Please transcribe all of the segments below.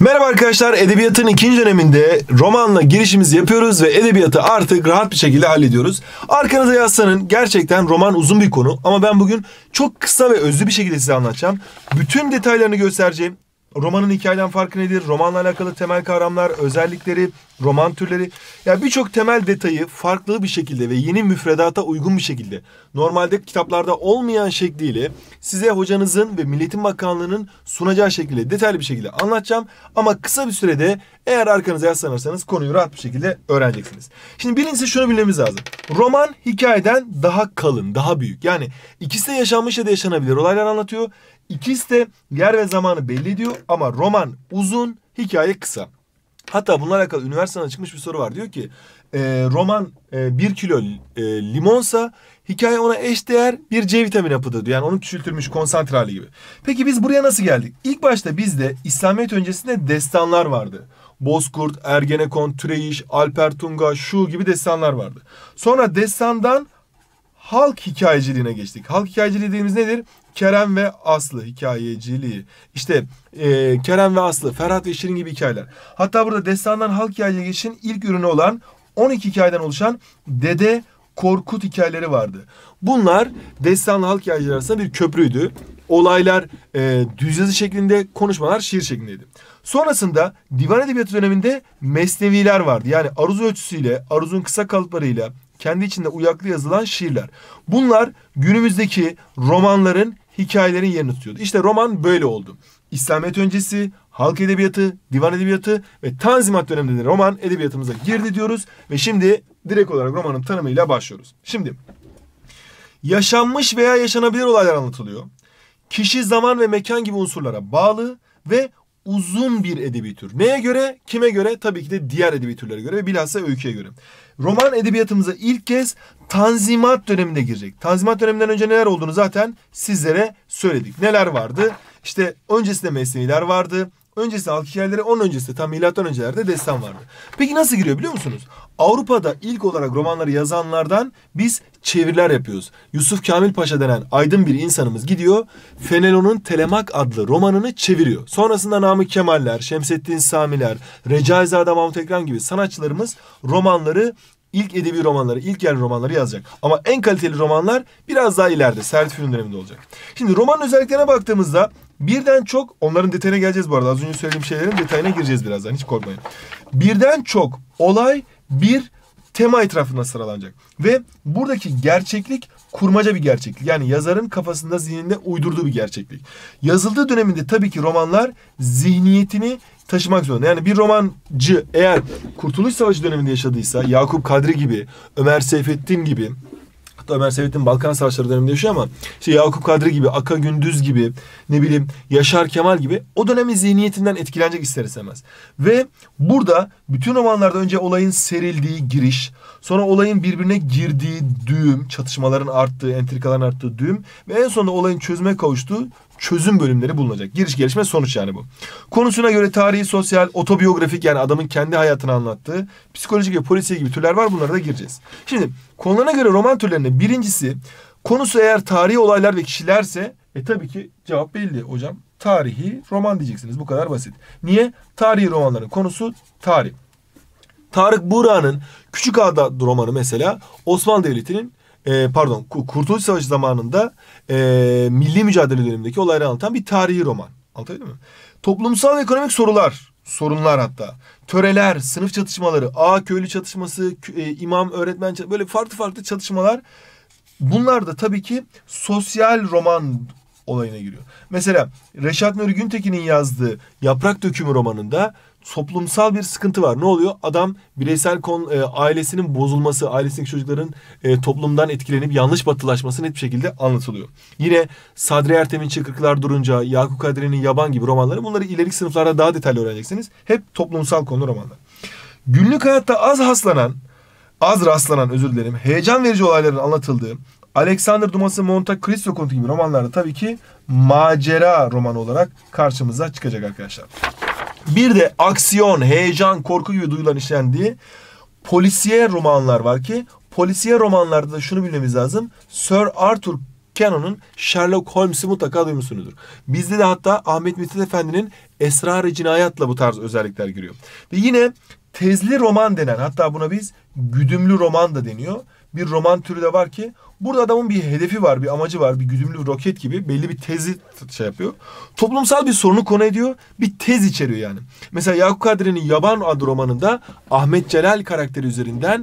Merhaba arkadaşlar, edebiyatın ikinci döneminde romanla girişimizi yapıyoruz ve edebiyatı artık rahat bir şekilde hallediyoruz. Arkanıza yaslanın, gerçekten roman uzun bir konu ama ben bugün çok kısa ve özlü bir şekilde size anlatacağım. Bütün detaylarını göstereceğim. Romanın hikayeden farkı nedir? Romanla alakalı temel kavramlar, özellikleri, roman türleri. Ya birçok temel detayı farklı bir şekilde ve yeni müfredata uygun bir şekilde, normalde kitaplarda olmayan şekliyle size hocanızın ve Milli Eğitim Bakanlığı'nın sunacağı şekilde detaylı bir şekilde anlatacağım. Ama kısa bir sürede eğer arkanıza yaslanırsanız konuyu rahat bir şekilde öğreneceksiniz. Şimdi birincisi şunu bilmemiz lazım. Roman hikayeden daha kalın, daha büyük. Yani ikisi de yaşanmış ya da yaşanabilir olaylar anlatıyor. İkisi de yer ve zamanı belli ediyor ama roman uzun, hikaye kısa. Hatta bununla alakalı üniversiteden çıkmış bir soru var. Diyor ki roman 1 kilo limonsa hikaye ona eşdeğer bir C vitamini yapıdır diyor. Yani onun küçültülmüş konsantre hali gibi. Peki biz buraya nasıl geldik? İlk başta bizde İslamiyet öncesinde destanlar vardı. Bozkurt, Ergenekon, Türeyiş, Alper Tunga, şu gibi destanlar vardı. Sonra destandan halk hikayeciliğine geçtik. Halk hikayeciliği dediğimiz nedir? Kerem ve Aslı hikayeciliği. İşte Kerem ve Aslı, Ferhat ve Şirin gibi hikayeler. Hatta burada destandan halk hikayeciliğe geçişin ilk ürünü olan 12 hikayeden oluşan Dede Korkut hikayeleri vardı. Bunlar destanla halk hikayeciler arasında bir köprüydü. Olaylar düz yazı şeklinde, konuşmalar şiir şeklindeydi. Sonrasında divan edebiyatı döneminde mesneviler vardı. Yani aruz ölçüsüyle, aruzun kısa kalıplarıyla kendi içinde uyaklı yazılan şiirler. Bunlar günümüzdeki romanların, hikayelerin yerini tutuyordu. İşte roman böyle oldu. İslamiyet öncesi, halk edebiyatı, divan edebiyatı ve Tanzimat döneminde roman edebiyatımıza girdi diyoruz. Ve şimdi direkt olarak romanın tanımıyla başlıyoruz. Şimdi yaşanmış veya yaşanabilir olaylar anlatılıyor. Kişi, zaman ve mekan gibi unsurlara bağlı ve uzun bir edebi tür. Neye göre? Kime göre? Tabii ki de diğer edebi türlere göre ve bilhassa öyküye göre. Roman edebiyatımıza ilk kez Tanzimat döneminde girecek. Tanzimat döneminden önce neler olduğunu zaten sizlere söyledik. Neler vardı? İşte öncesinde mesneviler vardı. Öncesinde halk hikayeleri, onun öncesinde tam milattan öncelerde destan vardı. Peki nasıl giriyor biliyor musunuz? Avrupa'da ilk olarak romanları yazanlardan biz çeviriler yapıyoruz. Yusuf Kamil Paşa denen aydın bir insanımız gidiyor, Fenelon'un Telemak adlı romanını çeviriyor. Sonrasında Namık Kemaller, Şemsettin Samiler, Recaizade Mahmut Ekran gibi sanatçılarımız romanları, İlk edebi romanları, ilk yerli romanları yazacak. Ama en kaliteli romanlar biraz daha ileride, Servet Fünun döneminde olacak. Şimdi romanın özelliklerine baktığımızda birden çok, onların detayına geleceğiz bu arada. Az önce söylediğim şeylerin detayına gireceğiz birazdan, hiç korkmayın. Birden çok olay bir tema etrafında sıralanacak. Ve buradaki gerçeklik kurmaca bir gerçeklik. Yani yazarın kafasında, zihninde uydurduğu bir gerçeklik. Yazıldığı döneminde tabii ki romanlar zihniyetini taşımak zorunda. Yani bir romancı eğer Kurtuluş Savaşı döneminde yaşadıysa, Yakup Kadri gibi, Ömer Seyfettin gibi, hatta Ömer Seyfettin Balkan Savaşları döneminde yaşıyor ama işte Yakup Kadri gibi, Aka Gündüz gibi, ne bileyim Yaşar Kemal gibi o dönemin zihniyetinden etkilenecek ister istemez. Ve burada bütün romanlarda önce olayın serildiği giriş, sonra olayın birbirine girdiği düğüm, çatışmaların arttığı, entrikaların arttığı düğüm ve en sonunda olayın çözüme kavuştuğu çözüm bölümleri bulunacak. Giriş, gelişme, sonuç yani bu. Konusuna göre tarihi, sosyal, otobiyografik yani adamın kendi hayatını anlattığı, psikolojik ve polisiye gibi türler var. Bunlara da gireceğiz. Şimdi konularına göre roman türlerinde birincisi, konusu eğer tarihi olaylar ve kişilerse tabii ki cevap belli hocam. Tarihi roman diyeceksiniz. Bu kadar basit. Niye? Tarihi romanların konusu tarih. Tarık Buğra'nın Küçük Ağa romanı mesela Osmanlı Devleti'nin Kurtuluş Savaşı zamanında milli mücadele dönemindeki olayları anlatan bir tarihi roman. Anlatabildim mi? Toplumsal ve ekonomik sorunlar hatta. Töreler, sınıf çatışmaları, ağa köylü çatışması, imam öğretmen böyle farklı çatışmalar. Bunlar da tabii ki sosyal roman olayına giriyor. Mesela Reşat Nuri Güntekin'in yazdığı Yaprak Dökümü romanında toplumsal bir sıkıntı var. Ne oluyor? Adam bireysel ailesinin bozulması, ailesindeki çocukların toplumdan etkilenip yanlış batılaşması net bir şekilde anlatılıyor. Yine Sadri Ertem'in Çıkrıklar Durunca, Yakup Kadri'nin Yaban gibi romanları, bunları ileriki sınıflarda daha detaylı öğreneceksiniz. Hep toplumsal konu romanlar. Günlük hayatta az rastlanan heyecan verici olayların anlatıldığı Alexander Dumas'ın Monte Cristo Kontu gibi romanlarda tabii ki macera romanı olarak karşımıza çıkacak arkadaşlar. Bir de aksiyon, heyecan, korku gibi duyulan işlendiği polisiye romanlar var ki polisiye romanlarda da şunu bilmemiz lazım. Sir Arthur Kenan'ın Sherlock Holmes'i mutlaka duymuşsunuzdur. Bizde de hatta Ahmet Mithat Efendi'nin Esrar-ı Cinayat'la bu tarz özellikler giriyor. Ve yine tezli roman denen, hatta buna biz güdümlü roman da deniyor. Bir roman türü de var ki burada adamın bir hedefi var, bir amacı var, bir güdümlü roket gibi belli bir tezi şey yapıyor. Toplumsal bir sorunu konu ediyor, bir tez içeriyor yani. Mesela Yakup Kadri'nin Yaban adlı romanında Ahmet Celal karakteri üzerinden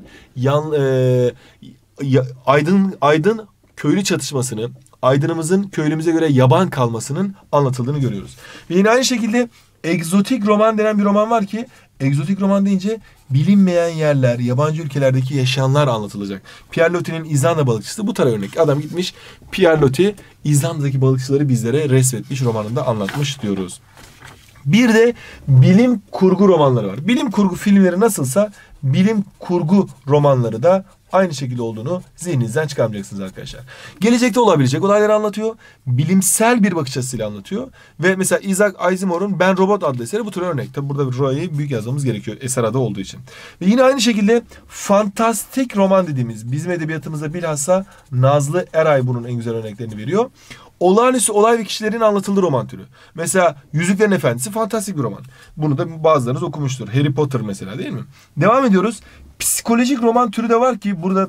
Aydın köylü çatışmasını, Aydın'ımızın köylümüze göre yaban kalmasının anlatıldığını görüyoruz. Ve yine aynı şekilde egzotik roman denen bir roman var ki, egzotik roman deyince bilinmeyen yerler, yabancı ülkelerdeki yaşayanlar anlatılacak. Pierre Loti'nin İzlanda balıkçısı bu tarz örnek. Adam gitmiş, Pierre Loti İzlanda'daki balıkçıları bizlere resmetmiş, romanında anlatmış diyoruz. Bir de bilim kurgu romanları var. Bilim kurgu filmleri nasılsa bilim kurgu romanları da aynı şekilde olduğunu zihninizden çıkarmayacaksınız arkadaşlar. Gelecekte olabilecek olayları anlatıyor. Bilimsel bir bakış açısıyla anlatıyor. Ve mesela Isaac Asimov'un Ben Robot adlı eseri bu tür örnek. Tabi burada bir Ro'yu büyük yazmamız gerekiyor eser adı olduğu için. Ve yine aynı şekilde fantastik roman dediğimiz, bizim edebiyatımızda bilhassa Nazlı Eray bunun en güzel örneklerini veriyor. Olağanüstü olay ve kişilerin anlatıldığı roman türü. Mesela Yüzüklerin Efendisi fantastik bir roman. Bunu da bazılarınız okumuştur. Harry Potter mesela, değil mi? Devam ediyoruz. Psikolojik roman türü de var ki burada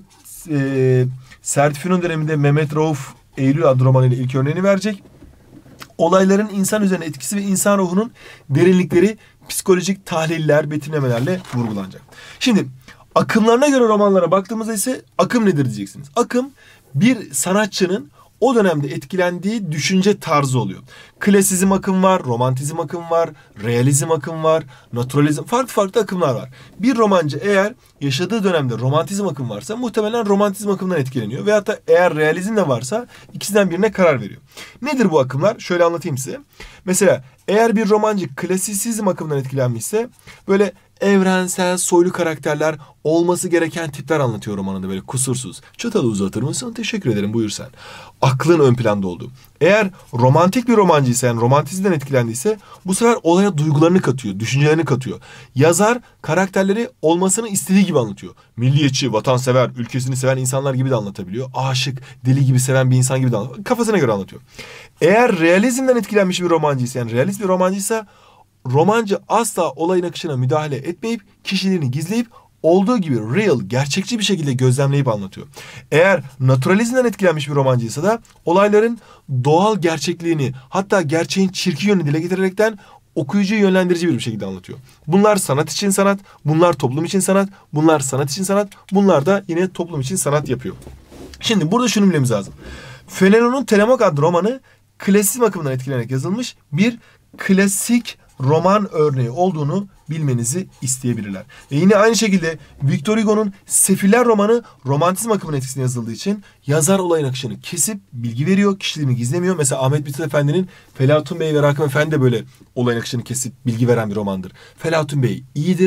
Sert Fünun döneminde Mehmet Rauf Eylül adlı romanıyla ilk örneğini verecek. Olayların insan üzerine etkisi ve insan ruhunun derinlikleri psikolojik tahliller, betimlemelerle vurgulanacak. Şimdi akımlarına göre romanlara baktığımızda ise akım nedir diyeceksiniz. Akım bir sanatçının o dönemde etkilendiği düşünce tarzı oluyor. Klasizm akım var, romantizm akım var, realizm akım var, naturalizm, farklı farklı akımlar var. Bir romancı eğer yaşadığı dönemde romantizm akım varsa muhtemelen romantizm akımından etkileniyor. Veyahut da eğer realizm de varsa ikisinden birine karar veriyor. Nedir bu akımlar? Şöyle anlatayım size. Mesela eğer bir romancı klasisizm akımından etkilenmişse böyle evrensel, soylu karakterler, olması gereken tipler anlatıyor romanında, böyle kusursuz. Çatalı uzatır mısın? Teşekkür ederim, buyur sen. Aklın ön planda olduğu. Eğer romantik bir romancıysa, yani romantizmden etkilendiyse bu sefer olaya duygularını katıyor, düşüncelerini katıyor. Yazar karakterleri olmasını istediği gibi anlatıyor. Milliyetçi, vatansever, ülkesini seven insanlar gibi de anlatabiliyor. Aşık, deli gibi seven bir insan gibi de anlatıyor. Kafasına göre anlatıyor. Eğer realizmden etkilenmiş bir romancıysa, yani realist bir romancıysa, romancı asla olayın akışına müdahale etmeyip kişiliğini gizleyip olduğu gibi real, gerçekçi bir şekilde gözlemleyip anlatıyor. Eğer naturalizmden etkilenmiş bir romancıysa da olayların doğal gerçekliğini, hatta gerçeğin çirkin yönünü dile getirerekten okuyucuyu yönlendirici bir şekilde anlatıyor. Bunlar sanat için sanat, bunlar toplum için sanat, bunlar sanat için sanat, bunlar da yine toplum için sanat yapıyor. Şimdi burada şunu bilmemiz lazım. Fenelon'un Telemok adlı romanı klasizm akımından etkilenerek yazılmış bir klasik roman örneği olduğunu bilmenizi isteyebilirler. Ve yine aynı şekilde Victor Hugo'nun Sefiller romanı romantizm akımının etkisine yazıldığı için yazar olayın akışını kesip bilgi veriyor, kişiliğini gizlemiyor. Mesela Ahmet Mithat Efendi'nin Felatun Bey ve Rakım Efendi de böyle olayın akışını kesip bilgi veren bir romandır. Felatun Bey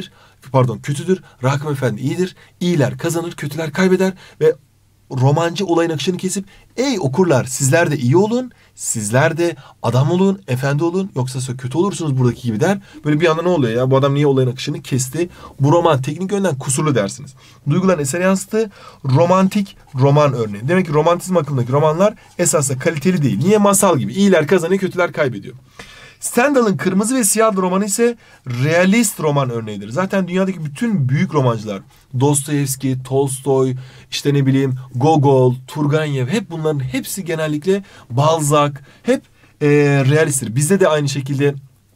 kötüdür. Rakım Efendi iyidir. İyiler kazanır, kötüler kaybeder ve romancı olayın akışını kesip ey okurlar, sizler de iyi olun, sizler de adam olun, efendi olun, yoksa kötü olursunuz buradaki gibi der. Böyle bir anda ne oluyor ya, bu adam niye olayın akışını kesti? Bu roman teknik yönden kusurlu dersiniz. Duyguların esere yansıttığı romantik roman örneği. Demek ki romantizm akımındaki romanlar esasında kaliteli değil. Niye? Masal gibi. İyiler kazanıyor, kötüler kaybediyor. Stendhal'ın Kırmızı ve Siyah romanı ise realist roman örneğidir. Zaten dünyadaki bütün büyük romancılar, Dostoyevski, Tolstoy, Gogol, Turgenev, hep bunların hepsi genellikle Balzac, hep realisttir. Bizde de aynı şekilde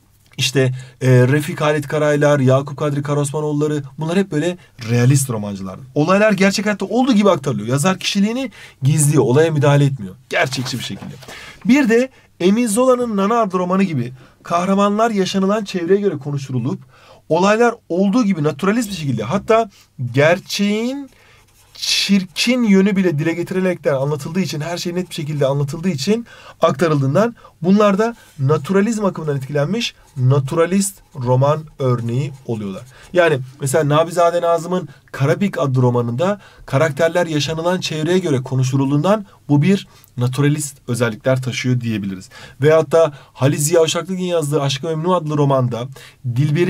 Refik Halit Karaylar, Yakup Kadri Karaosmanoğulları, bunlar hep böyle realist romancılar. Olaylar gerçek hayatta olduğu gibi aktarılıyor. Yazar kişiliğini gizliyor, olaya müdahale etmiyor. Gerçekçi bir şekilde. Bir de Emile Zola'nın Nana adlı romanı gibi kahramanlar yaşanılan çevreye göre konuşturulup olaylar olduğu gibi naturalist bir şekilde, hatta gerçeğin çirkin yönü bile dile getirilerekten anlatıldığı için, her şey net bir şekilde anlatıldığı için aktarıldığından bunlar da naturalizm akımından etkilenmiş naturalist roman örneği oluyorlar. Yani mesela Nabizade Nazım'ın Karabik adlı romanında karakterler yaşanılan çevreye göre konuşulduğundan bu bir naturalist özellikler taşıyor diyebiliriz. Veyahut da Halit Ziya Uşaklıgil'in yazdığı Aşk-ı Memnu adlı romanda Dilber'in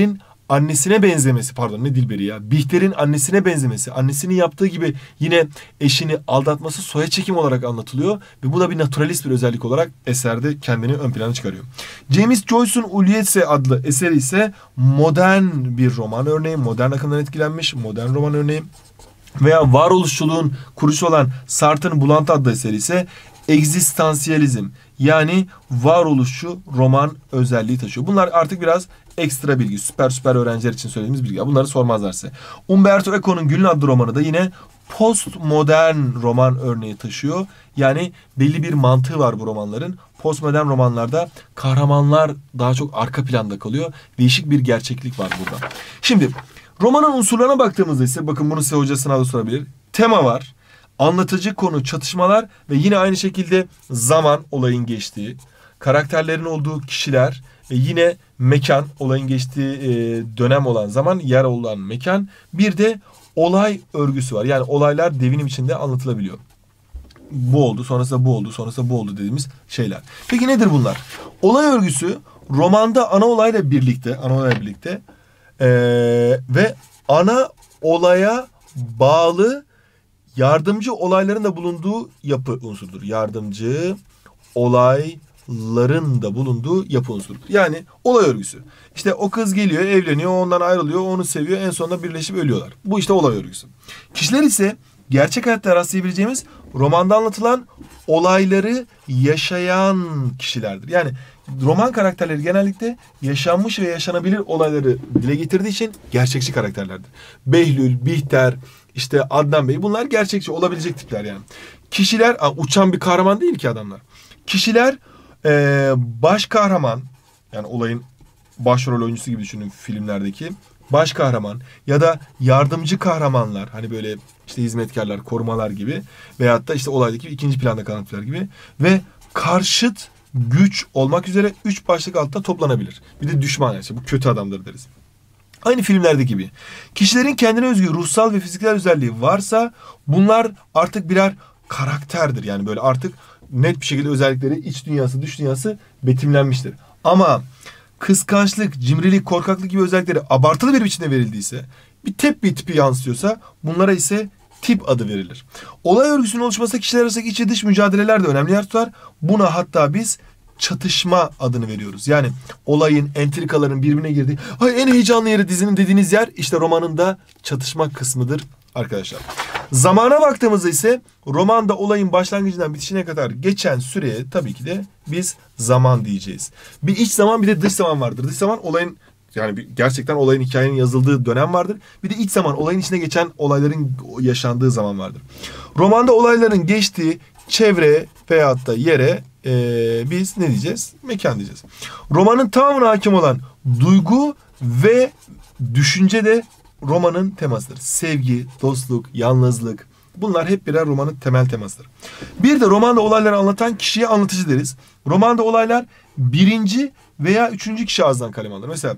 annesine benzemesi, pardon ne Dilber'i ya, Bihter'in annesine benzemesi, annesinin yaptığı gibi yine eşini aldatması soya çekim olarak anlatılıyor ve bu da bir naturalist bir özellik olarak eserde kendini ön plana çıkarıyor. James Joyce'un Ulysses adlı eseri ise modern bir roman örneği, modern akımdan etkilenmiş modern roman örneği. Veya varoluşçuluğun kurucusu olan Sartre'ın Bulantı adlı eseri ise egzistansiyalizm, yani varoluşçu roman özelliği taşıyor. Bunlar artık biraz ekstra bilgi, süper öğrenciler için söylediğimiz bilgi. Bunları sormazlar size. Umberto Eco'nun Gül'ün adlı romanı da yine postmodern roman örneği taşıyor. Yani belli bir mantığı var bu romanların. Postmodern romanlarda kahramanlar daha çok arka planda kalıyor. Değişik bir gerçeklik var burada. Şimdi romanın unsurlarına baktığımızda ise, bakın bunu size hoca sınavda sorabilir. Tema var, anlatıcı konu, çatışmalar ve yine aynı şekilde zaman, olayın geçtiği, karakterlerin olduğu kişiler ve yine mekan, olayın geçtiği dönem olan zaman, yer olan mekan. Bir de olay örgüsü var. Yani olaylar devinim içinde anlatılabiliyor. Bu oldu, sonrasında bu oldu, sonrasında bu oldu dediğimiz şeyler. Peki nedir bunlar? Olay örgüsü romanda ana olayla birlikte ve ana olaya bağlı yardımcı olayların da bulunduğu yapı unsurudur. Yardımcı olayların da bulunduğu yapı unsurudur. Yani olay örgüsü. İşte o kız geliyor, evleniyor, ondan ayrılıyor, onu seviyor, en sonunda birleşip ölüyorlar. Bu işte olay örgüsü. Kişiler ise gerçek hayatta rastlayabileceğimiz, romanda anlatılan olayları yaşayan kişilerdir. Yani roman karakterleri genellikle yaşanmış ve yaşanabilir olayları dile getirdiği için gerçekçi karakterlerdir. Behlül, Bihter, işte Adnan Bey, bunlar gerçekçi olabilecek tipler yani. Kişiler, uçan bir kahraman değil ki adamlar. Kişiler baş kahraman, yani olayın başrol oyuncusu gibi düşünün filmlerdeki. Baş kahraman ya da yardımcı kahramanlar, hani böyle işte hizmetkarlar, korumalar gibi, veyahut da işte olaydaki ikinci planda kalan tipler gibi ve karşıt güç olmak üzere 3 başlık altta toplanabilir. Bir de düşman, yani bu kötü adamdır deriz. Aynı filmlerdeki gibi. Kişilerin kendine özgü ruhsal ve fiziksel özelliği varsa bunlar artık birer karakterdir. Yani böyle artık net bir şekilde özellikleri, iç dünyası, dış dünyası betimlenmiştir. Ama kıskançlık, cimrilik, korkaklık gibi özellikleri abartılı bir biçimde verildiyse, bir tipi yansıtıyorsa bunlara ise tip adı verilir. Olay örgüsünün oluşmasında kişiler arasındaki iç ve dış mücadeleler de önemli yer tutar. Buna hatta biz çatışma adını veriyoruz. Yani olayın, entrikaların birbirine girdiği, en heyecanlı yeri dizinin dediğiniz yer işte romanın da çatışma kısmıdır arkadaşlar. Zamana baktığımızda ise romanda olayın başlangıcından bitişine kadar geçen süreye tabii ki de biz zaman diyeceğiz. Bir iç zaman, bir de dış zaman vardır. Dış zaman olayın, yani gerçekten olayın, hikayenin yazıldığı dönem vardır. Bir de iç zaman, olayın içine geçen olayların yaşandığı zaman vardır. Romanda olayların geçtiği çevre veyahut da yere biz ne diyeceğiz? Mekan diyeceğiz. Romanın tamamına hakim olan duygu ve düşünce de romanın temasıdır. Sevgi, dostluk, yalnızlık, bunlar hep birer romanın temel temasıdır. Bir de romanda olayları anlatan kişiye anlatıcı deriz. Romanda olaylar birinci veya üçüncü kişi ağzından kaleme alınır. Mesela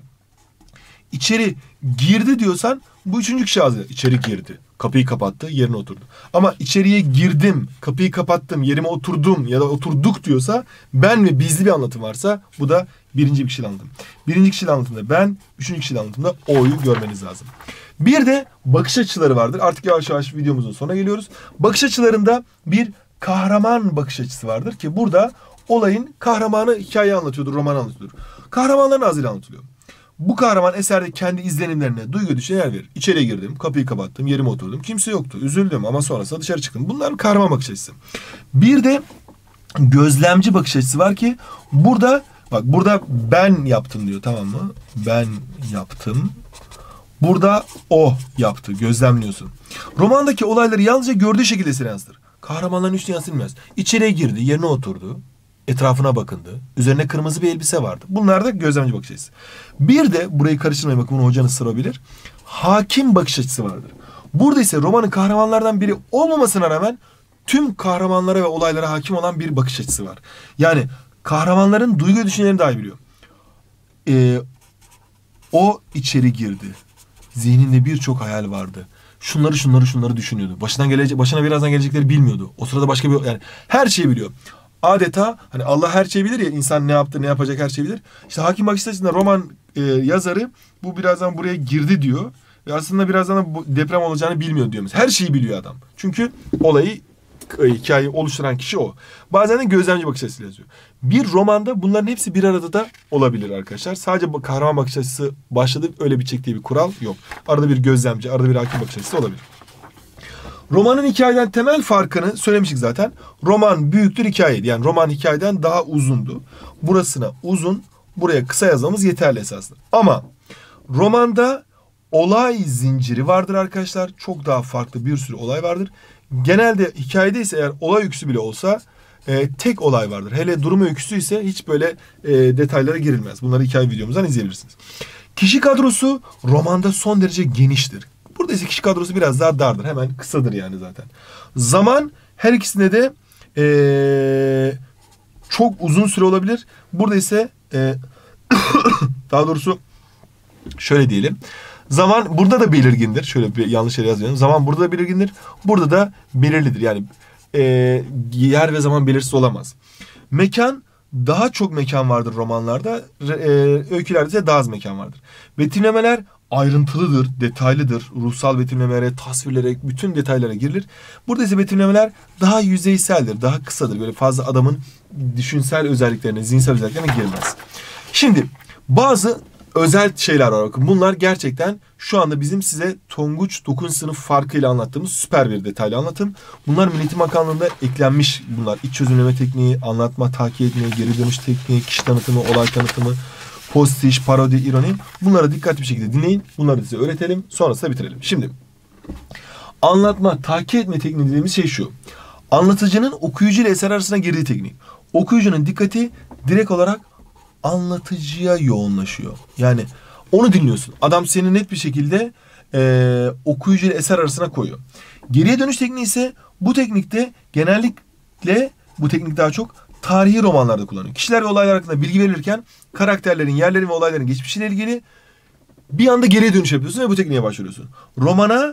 içeri girdi diyorsan bu üçüncü kişi ağzı. İçeri girdi. Kapıyı kapattı, yerine oturdu. Ama içeriye girdim, kapıyı kapattım, yerime oturdum ya da oturduk diyorsa, ben ve bizli bir anlatım varsa bu da birinci bir kişiyle anlatım. Birinci kişiyle anlatımda ben, üçüncü kişiyle anlatımda o'yu görmeniz lazım. Bir de bakış açıları vardır. Artık yavaş yavaş videomuzun sonuna geliyoruz. Bakış açılarında bir kahraman bakış açısı vardır ki burada olayın kahramanı hikaye anlatıyordur, roman anlatıyordur. Kahramanların ağzıyla anlatılıyor. Bu kahraman eserde kendi izlenimlerine, duygu düşünce yer verir. İçeriye girdim, kapıyı kapattım, yerime oturdum. Kimse yoktu, üzüldüm ama sonrasında dışarı çıktım. Bunlar kahraman bakış açısı. Bir de gözlemci bakış açısı var ki burada, bak burada ben yaptım diyor, tamam mı? Ben yaptım. Burada o yaptı, gözlemliyorsun. Romandaki olayları yalnızca gördüğü şekilde size yansıtır. Kahramanların üç dünyası bilmez. İçeriye girdi, yerine oturdu. Etrafına bakındı. Üzerine kırmızı bir elbise vardı. Bunlar da gözlemci bakış açısı. Bir de burayı karıştırmayın, bakın bunu hocanız sorabilir. Hakim bakış açısı vardır. Burada ise romanın kahramanlardan biri olmamasına rağmen tüm kahramanlara ve olaylara hakim olan bir bakış açısı var. Yani kahramanların duygu ve düşüncelerini dahi biliyor. O içeri girdi. Zihninde birçok hayal vardı. Şunları düşünüyordu. Başına birazdan gelecekleri bilmiyordu. O sırada başka bir, yani her şeyi biliyor. Adeta hani Allah her şeyi bilir ya, insan ne yaptı, ne yapacak her şeyi bilir. İşte hakim bakış açısında roman yazarı bu birazdan buraya girdi diyor. Ve aslında birazdan da bu deprem olacağını bilmiyor diyor mesela. Her şeyi biliyor adam. Çünkü olayı, hikayeyi oluşturan kişi o. Bazen de gözlemci bakış açısıyla yazıyor. Bir romanda bunların hepsi bir arada da olabilir arkadaşlar. Sadece kahraman bakış açısı başladı, öyle bir çektiği bir kural yok. Arada bir gözlemci, arada bir hakim bakış açısı olabilir. Romanın hikayeden temel farkını söylemiştik zaten. Roman büyüktür hikayeydi. Yani roman hikayeden daha uzundu. Burasına uzun, buraya kısa yazmamız yeterli esasında. Ama romanda olay zinciri vardır arkadaşlar. Çok daha farklı bir sürü olay vardır. Genelde hikayede ise eğer olay öyküsü bile olsa tek olay vardır. Hele durum öyküsü ise hiç böyle detaylara girilmez. Bunları hikaye videomuzdan izleyebilirsiniz. Kişi kadrosu romanda son derece geniştir. Burada ise kişi kadrosu biraz daha dardır. Hemen kısadır yani zaten. Zaman her ikisinde de çok uzun süre olabilir. Burada ise daha doğrusu şöyle diyelim. Zaman burada da belirgindir. Şöyle bir yanlış yere yazıyorum. Zaman burada da belirgindir. Burada da belirlidir. Yani yer ve zaman belirsiz olamaz. Mekan, daha çok mekan vardır romanlarda. Öykülerde ise daha az mekan vardır. Betimlemeler ayrıntılıdır, detaylıdır. Ruhsal betimlemelere, tasvirlere, bütün detaylara girilir. Burada ise betimlemeler daha yüzeyseldir, daha kısadır. Böyle fazla adamın düşünsel özelliklerine, zihinsel özelliklerine girilmez. Şimdi bazı özel şeyler var. Bakın bunlar gerçekten şu anda bizim size Tonguç 9. sınıf farkıyla anlattığımız süper bir detaylı anlatım. Bunlar Milli Eğitim Bakanlığı'nda eklenmiş bunlar. İç çözümleme tekniği, anlatma, takip etme, geri dönüş tekniği, kişi tanıtımı, olay tanıtımı, postiş, parodi, ironi. Bunları dikkatli bir şekilde dinleyin. Bunları size öğretelim. Sonrasında bitirelim. Şimdi anlatma, takip etme tekniği dediğimiz şey şu. Anlatıcının okuyucu ile eser arasına girdiği teknik. Okuyucunun dikkati direkt olarak anlatıcıya yoğunlaşıyor. Yani onu dinliyorsun. Adam seni net bir şekilde okuyucu ile eser arasına koyuyor. Geriye dönüş tekniği ise bu teknikte genellikle bu teknik daha çok tarihi romanlarda kullanılıyor. Kişiler ve olaylar hakkında bilgi verilirken karakterlerin, yerlerin ve olayların geçmişiyle ilgili bir anda geriye dönüş yapıyorsun ve bu tekniğe başvuruyorsun. Romana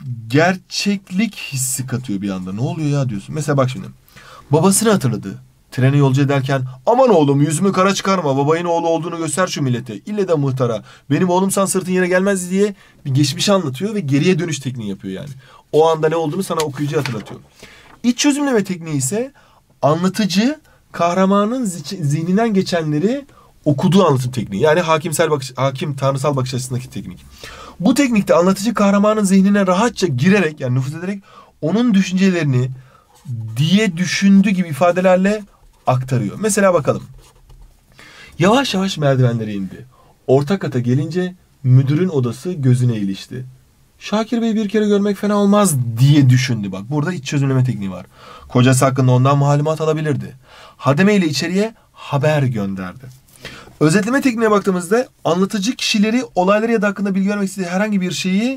gerçeklik hissi katıyor bir anda. Ne oluyor ya diyorsun. Mesela bak şimdi. Babasını hatırladı. Treni yolcu ederken aman oğlum yüzümü kara çıkarma, babayın oğlu olduğunu göster şu millete. İlle de muhtara, benim oğlumsan sırtın yere gelmez diye bir geçmişi anlatıyor ve geriye dönüş tekniği yapıyor yani. O anda ne olduğunu sana okuyucu hatırlatıyor. İç çözümleme tekniği ise anlatıcı kahramanın zihninden geçenleri okuduğu anlatım tekniği. Yani hakim tanrısal bakış açısındaki teknik. Bu teknikte anlatıcı kahramanın zihnine rahatça girerek yani nüfuz ederek onun düşüncelerini diye düşündüğü gibi ifadelerle aktarıyor. Mesela bakalım. Yavaş yavaş merdivenlere indi. Orta kata gelince müdürün odası gözüne ilişti. Şakir Bey'i bir kere görmek fena olmaz diye düşündü. Bak burada iç çözümleme tekniği var. Kocası hakkında ondan malumat alabilirdi. Hademe ile içeriye haber gönderdi. Özetleme tekniğine baktığımızda anlatıcı kişileri, olayları ya da hakkında bilgi vermek istediği herhangi bir şeyi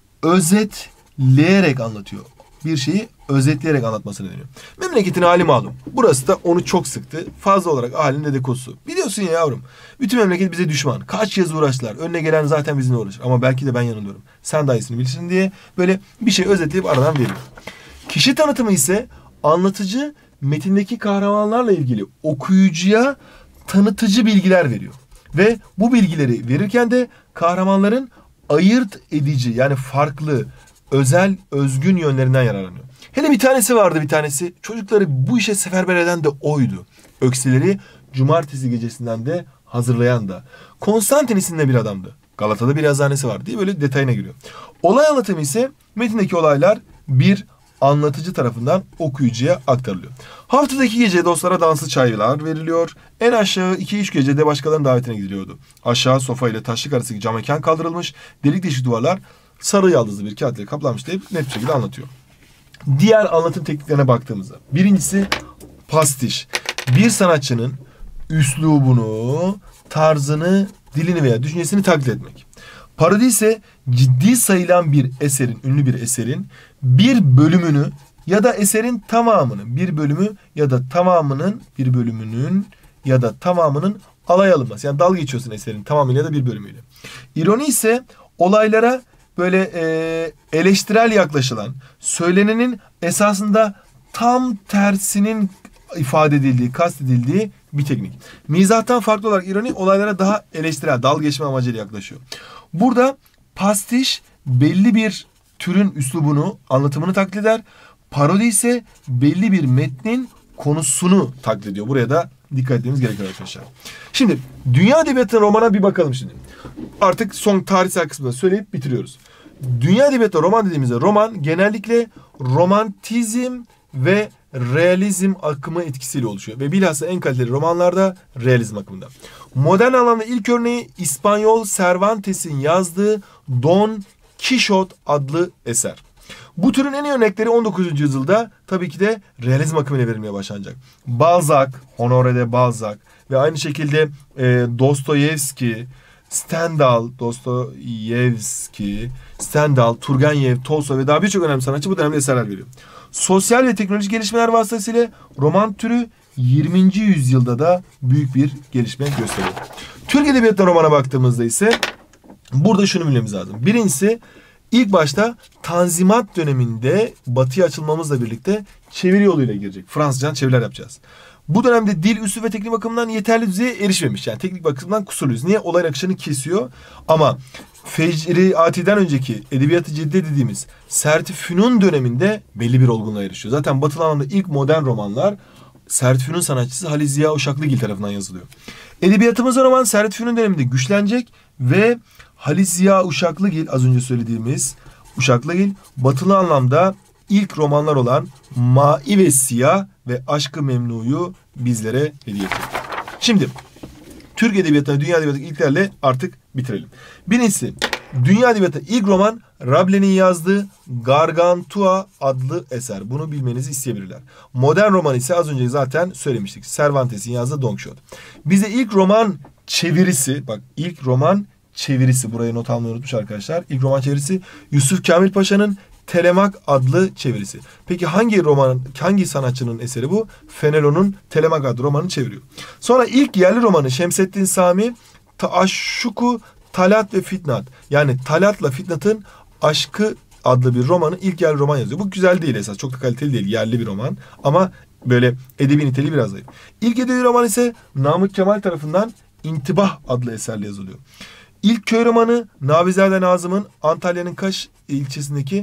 özetleyerek anlatıyor. Bir şeyi özetleyerek anlatmasını deniyor. Memleketin hali malum. Burası da onu çok sıktı. Fazla olarak halinin dedikodusu. Biliyorsun ya yavrum. Bütün memleket bize düşman. Kaç yıl uğraştılar. Önüne gelen zaten bizimle uğraşır. Ama belki de ben yanılıyorum. Sen daha iyisini bilirsin diye böyle bir şey özetleyip aradan veriyor. Kişi tanıtımı ise anlatıcı metindeki kahramanlarla ilgili okuyucuya tanıtıcı bilgiler veriyor. Ve bu bilgileri verirken de kahramanların ayırt edici yani farklı, özel, özgün yönlerinden yararlanıyor. Hele bir tanesi vardı bir tanesi. Çocukları bu işe seferber eden de oydu. Öksileri cumartesi gecesinden de hazırlayan da. Konstantin isimli bir adamdı. Galata'da bir yazıhanesi var diye böyle detayına giriyor. Olay anlatımı ise metindeki olaylar bir anlatıcı tarafından okuyucuya aktarılıyor. Haftadaki gece dostlara danslı çaylar veriliyor. En aşağı 2-3 gecede başkalarının davetine gidiliyordu. Aşağı sofa ile taşlık arasındaki cam mekan kaldırılmış. Delik deşik duvarlar sarı yaldızlı bir kağıtla kaplanmış deyip net bir şekilde anlatıyor. Diğer anlatım tekniklerine baktığımızda. Birincisi pastiş. Bir sanatçının üslubunu, tarzını, dilini veya düşüncesini taklit etmek. Parodi ise ciddi sayılan bir eserin, ünlü bir eserin bir bölümünü ya da eserin tamamını, bir bölümü ya da tamamının, bir bölümünün ya da tamamının alay alınması. Yani dalga geçiyorsun eserin tamamıyla ya da bir bölümüyle. İroni ise olaylara böyle eleştirel yaklaşılan, söylenenin esasında tam tersinin ifade edildiği, kastedildiği bir teknik. Mizahtan farklı olarak ironi olaylara daha eleştirel, dalga geçme amacıyla yaklaşıyor. Burada pastiş belli bir türün üslubunu, anlatımını taklit eder. Parodi ise belli bir metnin konusunu taklit ediyor. Buraya da dikkat etmemiz gerekiyor arkadaşlar. Şimdi dünya edebiyatı romana bir bakalım şimdi. Artık son tarihsel kısmını söyleyip bitiriyoruz. Dünya edebiyatı roman dediğimizde roman genellikle romantizm ve realizm akımı etkisiyle oluşuyor. Ve bilhassa en kaliteli romanlarda realizm akımında. Modern anlamda ilk örneği İspanyol Cervantes'in yazdığı Don Quixote adlı eser. Bu türün en iyi örnekleri 19. yüzyılda tabii ki de realizm akımıyla verilmeye başlanacak. Balzac, Honoré de Balzac ve aynı şekilde Dostoyevski, Stendhal, Turgenev, Tolstoy ve daha birçok önemli sanatçı bu dönemde eserler veriyor. Sosyal ve teknolojik gelişmeler vasıtasıyla roman türü 20. yüzyılda da büyük bir gelişme gösteriyor. Türk edebiyatına romana baktığımızda ise burada şunu bilmemiz lazım. Birincisi ilk başta Tanzimat döneminde batıya açılmamızla birlikte çeviri yoluyla girecek. Fransızcadan çeviriler yapacağız. Bu dönemde dil, üslup ve teknik bakımından yeterli düzeye erişmemiş. Yani teknik bakımdan kusurluyuz. Niye? Olay akışını kesiyor. Ama Fecri Ati'den önceki edebiyatı ciddi dediğimiz Sertif Fünun döneminde belli bir olgunluğa erişiyor. Zaten batılı anlamda ilk modern romanlar Sertif Fünun sanatçısı Halis Ziya Uşaklıgil tarafından yazılıyor. Edebiyatımızda roman Sertif Fünun döneminde güçlenecek ve Halis Ziya Uşaklıgil, az önce söylediğimiz Uşaklıgil, batılı anlamda ilk romanlar olan Ma'i ve Siyah ve Aşk-ı Memnu'yu bizlere hediye etti. Şimdi Türk edebiyatı, dünya edebiyatı ilklerle artık bitirelim. Birincisi, dünya edebiyatı ilk roman Rabelaise'nin yazdığı Gargantua adlı eser. Bunu bilmenizi isteyebilirler. Modern roman ise az önce zaten söylemiştik. Cervantes'in yazdığı Don Quixote. Bize ilk roman çevirisi, bak ilk roman çevirisi, buraya not almayı unutmuş arkadaşlar. İlk roman çevirisi Yusuf Kamil Paşa'nın Telemak adlı çevirisi. Peki hangi sanatçının eseri bu? Fenelon'un Telemak adlı romanını çeviriyor. Sonra ilk yerli romanı Şemseddin Sami Taşşuku Talat ve Fitnat. Yani Talat'la Fitnat'ın aşkı adlı bir romanı ilk yerli roman yazıyor. Bu güzel değil esas. Çok da kaliteli değil. Yerli bir roman. Ama böyle edebi niteliği biraz zayıf. İlk edebi roman ise Namık Kemal tarafından İntibah adlı eserle yazılıyor. İlk köy romanı Nabizade Nazım'ın Antalya'nın Kaş ilçesindeki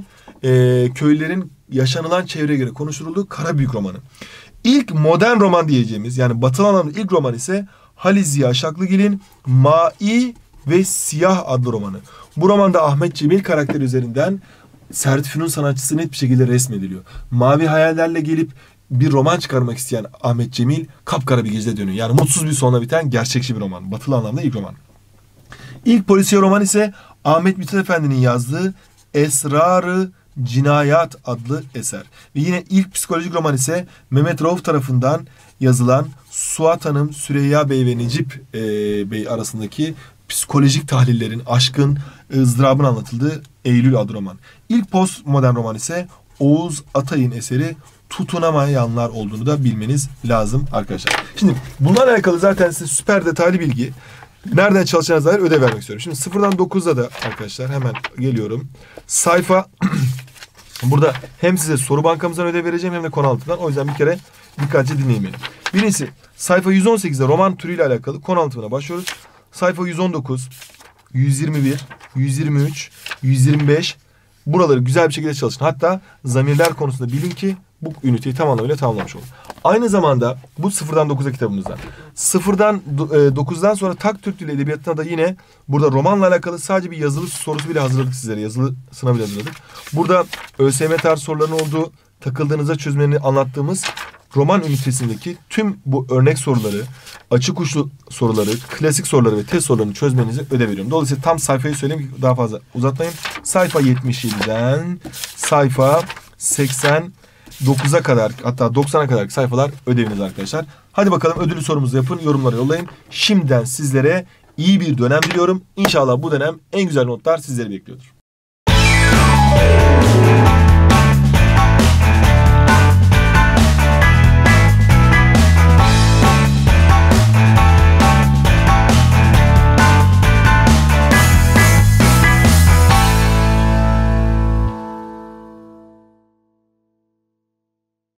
köylerin yaşanılan çevreye göre konuşturulduğu Karabük romanı. İlk modern roman diyeceğimiz yani batılı anlamda ilk roman ise Halis Ziya Uşaklıgil'in Ma'i ve Siyah adlı romanı. Bu romanda Ahmet Cemil karakteri üzerinden Sertif Fünun sanatçısı net bir şekilde resmediliyor. Mavi hayallerle gelip bir roman çıkarmak isteyen Ahmet Cemil kapkara bir gecede dönüyor. Yani mutsuz bir sonla biten gerçekçi bir roman. Batılı anlamda ilk roman. İlk polisiye roman ise Ahmet Mithat Efendi'nin yazdığı Esrar-ı Cinayat adlı eser. Ve yine ilk psikolojik roman ise Mehmet Rauf tarafından yazılan Suat Hanım, Süreyya Bey ve Necip Bey arasındaki psikolojik tahlillerin, aşkın, ızdırabın anlatıldığı Eylül adlı roman. İlk postmodern roman ise Oğuz Atay'ın eseri Tutunamayanlar olduğunu da bilmeniz lazım arkadaşlar. Şimdi bunlarla alakalı zaten size süper detaylı bilgi, nereden çalışacağınıza dair ödev vermek istiyorum. Şimdi 0'dan 9'da da arkadaşlar hemen geliyorum. Sayfa burada hem size soru bankamızdan ödev vereceğim hem de konu altından. O yüzden bir kere dikkatli dinleyin beni. Birincisi sayfa 118'de roman türüyle alakalı konu altına başlıyoruz. Sayfa 119, 121, 123, 125 buraları güzel bir şekilde çalışın. Hatta zamirler konusunda bilin ki bu üniteyi tam anlamıyla tamamlamış olun. Aynı zamanda bu 0'dan 9'a kitabımızda. 0'dan 9'dan sonra Tak Türk Dili Edebiyatı'na da yine burada romanla alakalı sadece bir yazılı sorusu bile hazırladık sizlere. Yazılı sınav bile hazırladık. Burada ÖSYM tarzı soruların olduğu, takıldığınızda çözmelerini anlattığımız roman ünitesindeki tüm bu örnek soruları, açık uçlu soruları, klasik soruları ve test sorularını çözmenizi ödev veriyorum. Dolayısıyla tam sayfayı söyleyeyim ki daha fazla uzatmayayım. Sayfa 77'den sayfa 89'a kadar hatta 90'a kadar sayfalar ödeviniz arkadaşlar. Hadi bakalım ödülü sorumuzu yapın, yorumlara yollayın. Şimdiden sizlere iyi bir dönem diliyorum. İnşallah bu dönem en güzel notlar sizleri bekliyordur.